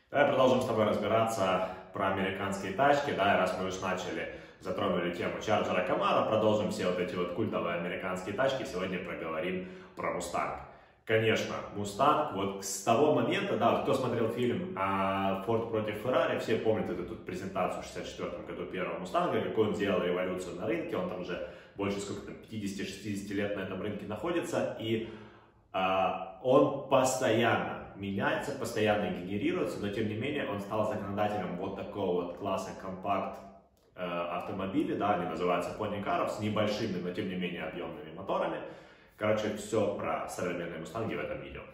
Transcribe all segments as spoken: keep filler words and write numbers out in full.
Давай продолжим с тобой разбираться про американские тачки, да, и раз мы уж начали, затронули тему Чарджера Камаро, продолжим все вот эти вот культовые американские тачки, сегодня проговорим про Мустанг. Конечно, Мустанг, вот с того момента, да, вот кто смотрел фильм «Форд против Феррари», все помнят эту тут презентацию в шестьдесят четвёртом году первого Мустанга, какой он делал революцию на рынке, он там уже больше, сколько там, пятьдесят-шестьдесят лет на этом рынке находится, и а, он постоянно меняется, постоянно генерируется, но тем не менее он стал законодателем вот такого вот класса компакт э, автомобилей, да, они называются Pony Car, с небольшими, но тем не менее объемными моторами. Короче, все про современные Мустанги в этом видео.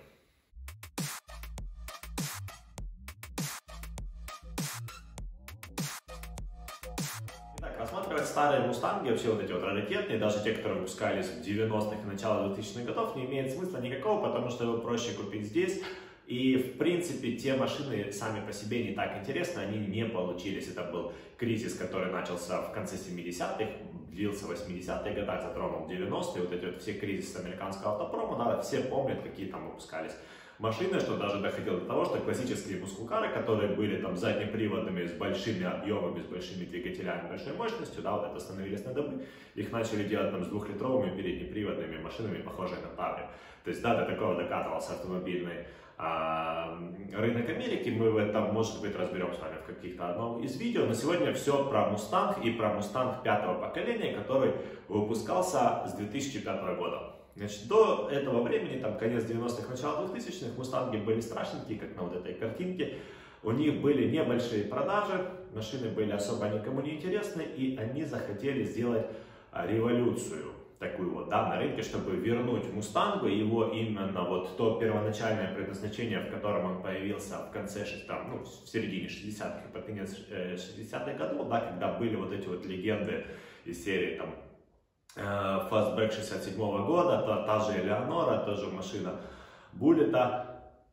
Итак, рассматривать старые Мустанги, вообще вот эти вот раритетные, даже те, которые выпускались в девяностых и начало двухтысячных годов, не имеет смысла никакого, потому что его проще купить здесь. И, в принципе, те машины сами по себе не так интересны, они не получились. Это был кризис, который начался в конце семидесятых, длился в восьмидесятых годах, затронул девяностые, вот эти вот все кризисы американского автопрома, да, все помнят, какие там выпускались машины, что даже доходило до того, что классические мускулкары, которые были там заднеприводными, с большими объемами, с большими двигателями, большой мощностью, да, вот это становились на дыбы, их начали делать там с двухлитровыми переднеприводными машинами, похожими на Таврию. То есть, да, до такого докатывался автомобильный а, рынок Америки, мы в этом, может быть, разберем с вами в каких-то одном из видео, но сегодня все про Мустанг и про Мустанг пятого поколения, который выпускался с две тысячи пятого года. Значит, до этого времени, там, конец девяностых, начало двухтысячных, Мустанги были страшненькие, как на вот этой картинке. У них были небольшие продажи, машины были особо никому не интересны, и они захотели сделать революцию такую вот, да, на рынке, чтобы вернуть Мустангу его именно вот то первоначальное предназначение, в котором он появился в конце, там, ну, в середине шестидесятых и под конец шестидесятых годов, да, когда были вот эти вот легенды из серии там Fastback шестьдесят седьмого года, та, та же Элеонора, тоже машина Буллета.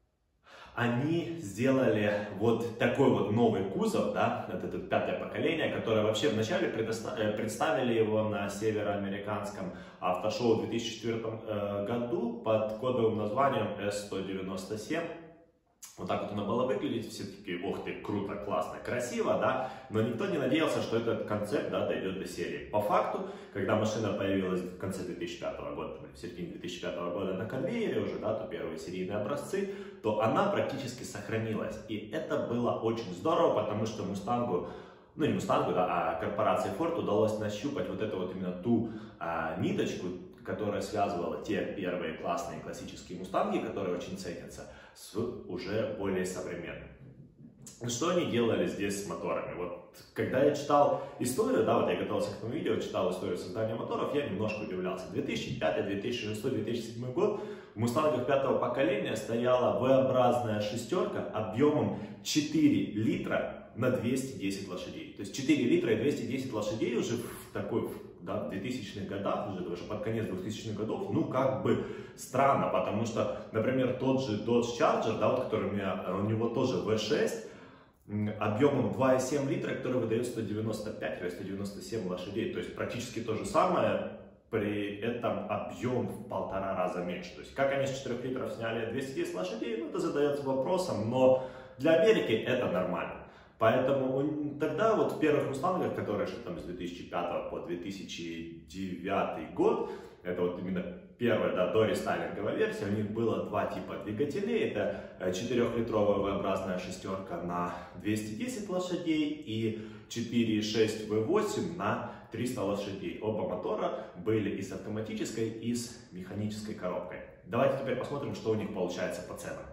Они сделали вот такой вот новый кузов, да, это, это пятое поколение, которое вообще вначале представили его на североамериканском автошоу в две тысячи четвёртом э, году под кодовым названием эс сто девяносто семь. Вот так вот она была выглядеть, все такие, ох ты, круто, классно, красиво, да, но никто не надеялся, что этот концепт, да, дойдет до серии. По факту, когда машина появилась в конце две тысячи пятого года, в середине две тысячи пятого года на конвейере уже, да, то первые серийные образцы, то она практически сохранилась. И это было очень здорово, потому что Мустангу, ну не Мустангу, да, а корпорации Ford удалось нащупать вот эту вот именно ту а, ниточку, которая связывала те первые классные классические Мустанги, которые очень ценятся, с уже более современным. Что они делали здесь с моторами? Вот когда я читал историю, да, вот я готовился к этому видео, читал историю создания моторов, я немножко удивлялся. две тысячи пятый, две тысячи шестой, две тысячи седьмой год в Мустангах пятого поколения стояла V-образная шестерка объемом четыре литра на двести десять лошадей. То есть четыре литра и двести десять лошадей уже в такой, да, в двухтысячных годах, уже даже под конец двухтысячных годов, ну как бы странно, потому что, например, тот же Dodge Charger, да, вот, который у меня, у него тоже ви шесть, объемом два и семь литра, который выдает сто девяносто пять или сто девяносто семь лошадей, то есть практически то же самое, при этом объем в полтора раза меньше. То есть как они с четырёх литров сняли двести десять лошадей, ну это задается вопросом, но для Америки это нормально. Поэтому тогда вот в первых Мустангах, которые шли там с две тысячи пятого по две тысячи девятый год, это вот именно первая, да, дорестайлинговая версия, у них было два типа двигателей, это четырёхлитровая V-образная шестерка на двести десять лошадей и четыре и шесть ви восемь на триста лошадей. Оба мотора были и с автоматической, и с механической коробкой. Давайте теперь посмотрим, что у них получается по ценам.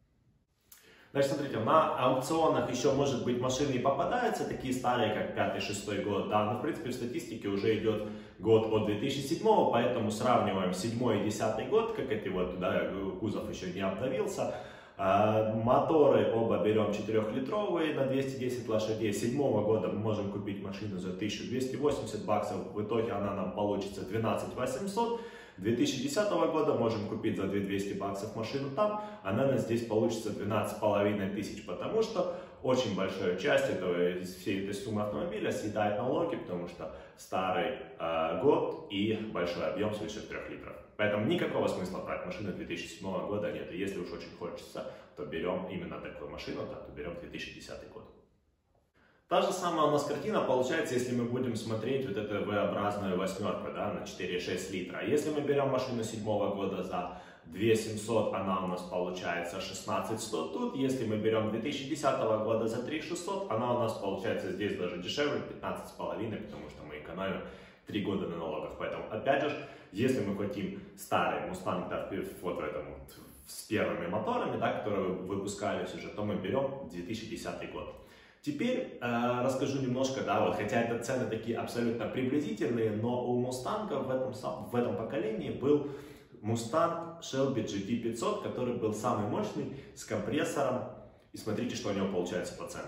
Значит, смотрите, на аукционах еще, может быть, машины и попадаются, такие старые, как пятый-шестой год, да, но, в принципе, в статистике уже идет год от две тысячи седьмого, поэтому сравниваем седьмой и десятый год, как эти вот, да, кузов еще не обновился. А, моторы оба берем четырёхлитровые на двести десять лошадей. седьмого года мы можем купить машину за тысячу двести восемьдесят баксов, в итоге она нам получится двенадцать тысяч восемьсот. две тысячи десятого года можем купить за две тысячи двести баксов машину там, она нас здесь получится двенадцать с половиной тысяч, потому что очень большая часть этого, всей этой суммы автомобиля съедает налоги, потому что старый э, год и большой объем свыше трёх литров. Поэтому никакого смысла брать машину две тысячи седьмого года нет. И если уж очень хочется, то берем именно такую машину, да, то берем две тысячи десятый год. Та же самая у нас картина получается, если мы будем смотреть вот эту V-образную восьмерку, да, на четыре и шесть литра. Если мы берем машину седьмого года за две тысячи семьсот, она у нас получается шестнадцать сто тут. Если мы берем две тысячи десятого года за три тысячи шестьсот, она у нас получается здесь даже дешевле, пятнадцать с половиной, потому что мы экономим три года на налогах. Поэтому, опять же, если мы хотим старый Mustang, да, вот в этом вот, с первыми моторами, да, которые выпускались уже, то мы берем две тысячи десятый год. Теперь э, расскажу немножко, да, вот, хотя это цены такие абсолютно приблизительные, но у Mustang в этом, в этом поколении был Mustang Shelby джи ти пятьсот, который был самый мощный, с компрессором, и смотрите, что у него получается по ценам.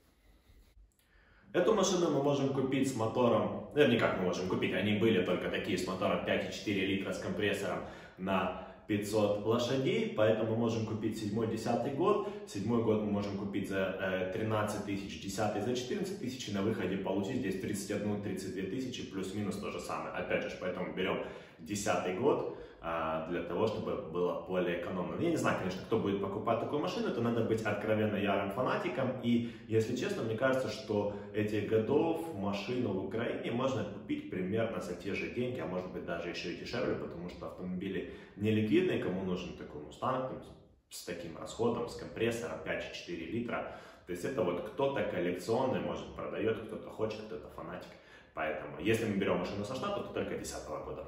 Эту машину мы можем купить с мотором, вернее, как мы можем купить, они были только такие с мотором пять и четыре литра с компрессором на пятьсот лошадей, поэтому мы можем купить седьмой-десятый год. Седьмой год мы можем купить за тринадцать тысяч, десятый за четырнадцать тысяч, и на выходе получить здесь тридцать одну — тридцать две тысячи, плюс-минус то же самое. Опять же, поэтому берем десятый год для того, чтобы было более экономно. Я не знаю, конечно, кто будет покупать такую машину, это надо быть откровенно ярым фанатиком, и, если честно, мне кажется, что этих годов машину в Украине можно купить примерно за те же деньги, а может быть даже еще и дешевле, потому что автомобили не ликвидные, кому нужен такой Mustang с таким расходом, с компрессором пять и четыре литра, то есть это вот кто-то коллекционный, может, продает, кто-то хочет, кто-то фанатик, поэтому, если мы берем машину со штата, то только десятого года.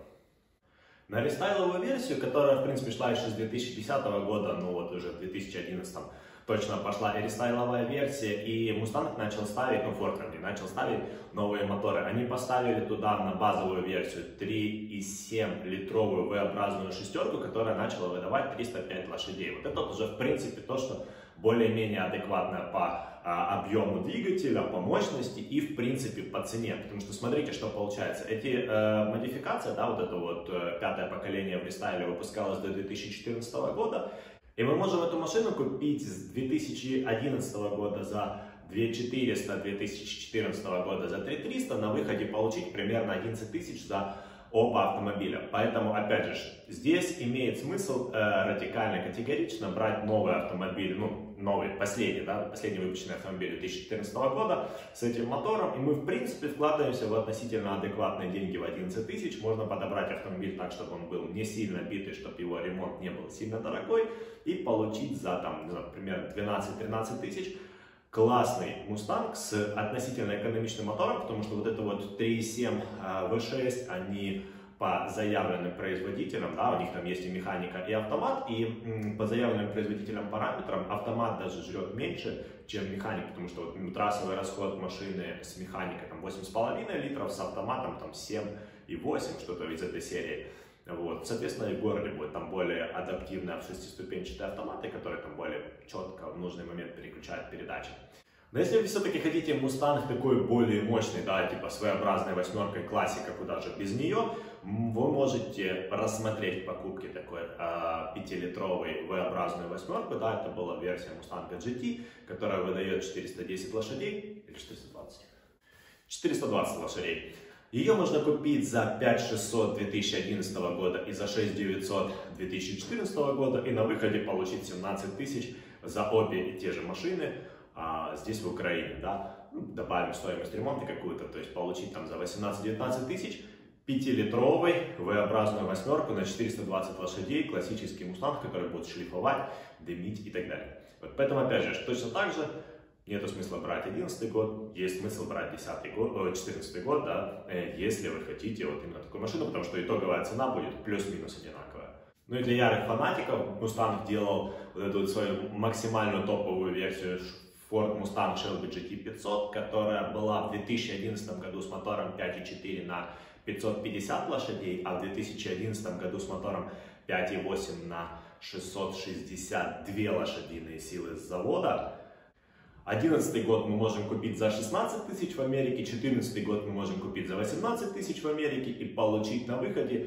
На рестайловую версию, которая, в принципе, шла еще с две тысячи десятого года, ну вот уже в две тысячи одиннадцатом точно пошла и рестайловая версия, и Mustang начал ставить, ну, Ford Company начал ставить новые моторы. Они поставили туда на базовую версию три и семь литровую V-образную шестерку, которая начала выдавать триста пять лошадей. Вот это уже, в принципе, то, что более-менее адекватно по а, объему двигателя, по мощности и, в принципе, по цене. Потому что смотрите, что получается. Эти э, модификации, да, вот это вот э, пятое поколение в рестайле выпускалось до две тысячи четырнадцатого года. И мы можем эту машину купить с две тысячи одиннадцатого года за две тысячи четыреста, две тысячи четырнадцатого года за три тысячи триста, на выходе получить примерно одиннадцать тысяч за оба автомобиля. Поэтому, опять же, здесь имеет смысл э, радикально, категорично брать новый автомобиль, ну, новый, последний, да, последний выпущенный автомобиль две тысячи четырнадцатого года с этим мотором, и мы, в принципе, вкладываемся в относительно адекватные деньги в одиннадцать тысяч. Можно подобрать автомобиль так, чтобы он был не сильно битый, чтобы его ремонт не был сильно дорогой, и получить за, там, например, двенадцать-тринадцать тысяч классный Mustang с относительно экономичным мотором, потому что вот это вот три и семь ви шесть, они по заявленным производителям, да, у них там есть и механика, и автомат, и м, по заявленным производителям параметрам автомат даже жрет меньше, чем механик, потому что вот, ну, трассовый расход машины с механикой там восемь с половиной литров, с автоматом там семь и восемь, что-то из этой серии. Вот. Соответственно, и в городе будет там более адаптивные шестиступенчатые автоматы, которые там более четко в нужный момент переключают передачи. Но если вы все-таки хотите Mustang такой более мощный, да, типа своеобразной восьмеркой классика, куда же без нее, вы можете рассмотреть покупки такой э, пятилитровой V-образную восьмерку, да, это была версия Mustang джи ти, которая выдает четыреста десять лошадей, или четыреста двадцать? четыреста двадцать лошадей. Ее можно купить за пять шестьсот две тысячи одиннадцатого года и за шесть девятьсот две тысячи четырнадцатого года, и на выходе получить семнадцать тысяч за обе и те же машины а, здесь в Украине, да, ну, добавим стоимость ремонта какую-то, то есть получить там за восемнадцать-девятнадцать тысяч пятилитровый V-образную восьмерку на четыреста двадцать лошадей, классический Mustang, который будет шлифовать, дымить и так далее. Вот поэтому, опять же, точно так же нету смысла брать одиннадцатый год, есть смысл брать десятый год, четырнадцатый год, да, если вы хотите вот именно такую машину, потому что итоговая цена будет плюс-минус одинаковая. Ну и для ярых фанатиков Mustang делал вот эту вот свою максимальную топовую версию Ford Mustang Shelby джи ти пятьсот, которая была в две тысячи одиннадцатом году с мотором пять и четыре на пятьсот пятьдесят лошадей, а в две тысячи одиннадцатом году с мотором пять и восемь на шестьсот шестьдесят две лошадиные силы с завода. одиннадцатый год мы можем купить за шестнадцать тысяч в Америке, четырнадцатый год мы можем купить за восемнадцать тысяч в Америке и получить на выходе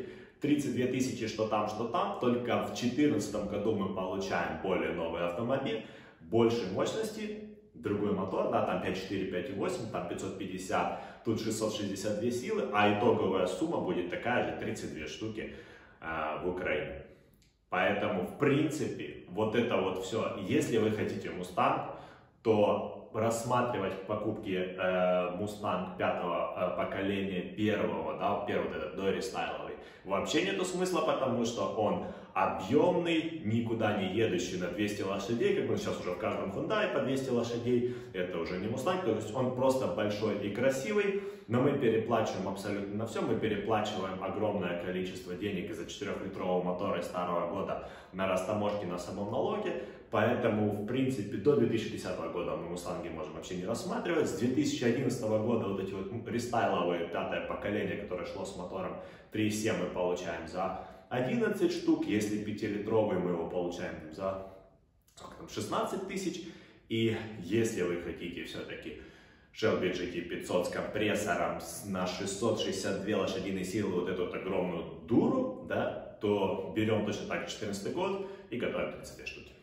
тридцать две тысячи, что там, что там. Только в две тысячи четырнадцатом году мы получаем более новый автомобиль, большей мощности, другой мотор, да, там пять четыре, пять восемь, там пятьсот пятьдесят, тут шестьсот шестьдесят две силы, а итоговая сумма будет такая же, тридцать две штуки э, в Украине. Поэтому, в принципе, вот это вот все, если вы хотите Mustang, то рассматривать покупки э, Mustang пятого э, поколения первого, да, первый вот этот дорестайловый, вообще нету смысла, потому что он объемный, никуда не едущий на двести лошадей, как он сейчас уже в каждом Hyundai по двести лошадей, это уже не Mustang, то есть он просто большой и красивый, но мы переплачиваем абсолютно на все, мы переплачиваем огромное количество денег из-за четырехлитрового мотора из старого года на растаможке, на самом налоге, поэтому, в принципе, до две тысячи десятого года мы Мустанги можем вообще не рассматривать, с две тысячи одиннадцатого года вот эти вот рестайловые, пятое поколение, которое шло с мотором три и семь, мы получаем за одиннадцать штук, если пятилитровый, мы его получаем за сколько там, шестнадцать тысяч, и если вы хотите все-таки Shelby джи ти пятьсот с компрессором на шестьсот шестьдесят две лошадиные силы, вот эту вот огромную дуру, да, то берем точно так четырнадцатый год и готовим тридцать две штуки.